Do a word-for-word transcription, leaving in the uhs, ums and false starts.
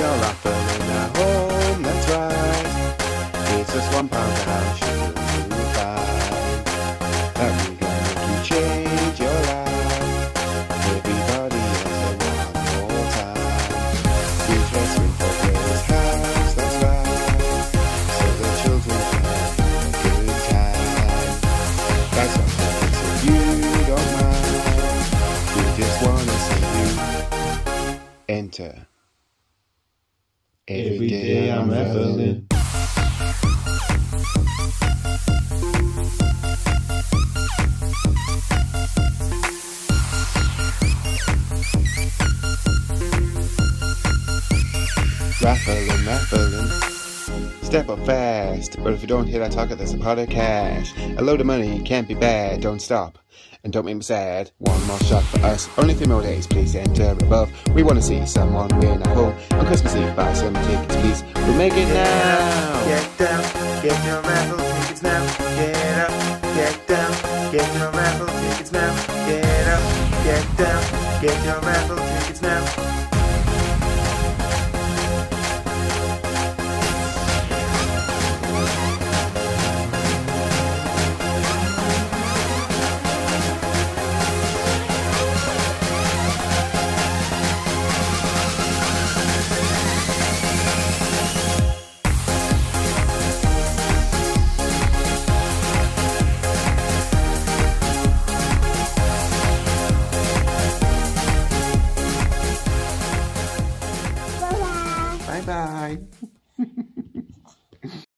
are raffling at home, that's right. It's just one pound how should you buy? That we gonna make you change your life. Everybody else say one more time. We just win for Players House, that's right. So the children can have a good time. That's what happens if you don't mind. We just wanna see you enter. Every day I'm raffling. Raffling, raffling. Step up fast, but if you don't hit that target, there's a pot of cash. A load of money can't be bad, don't stop. And don't make me sad, one more shot for us. Only three more days, please enter above. We want to see someone win at home. On Christmas Eve, buy some tickets, please. We'll make it now! Get down, get your raffle tickets now. Get up, get down, get your raffle tickets now. Get up, get down, get your raffle tickets now. Bye bye.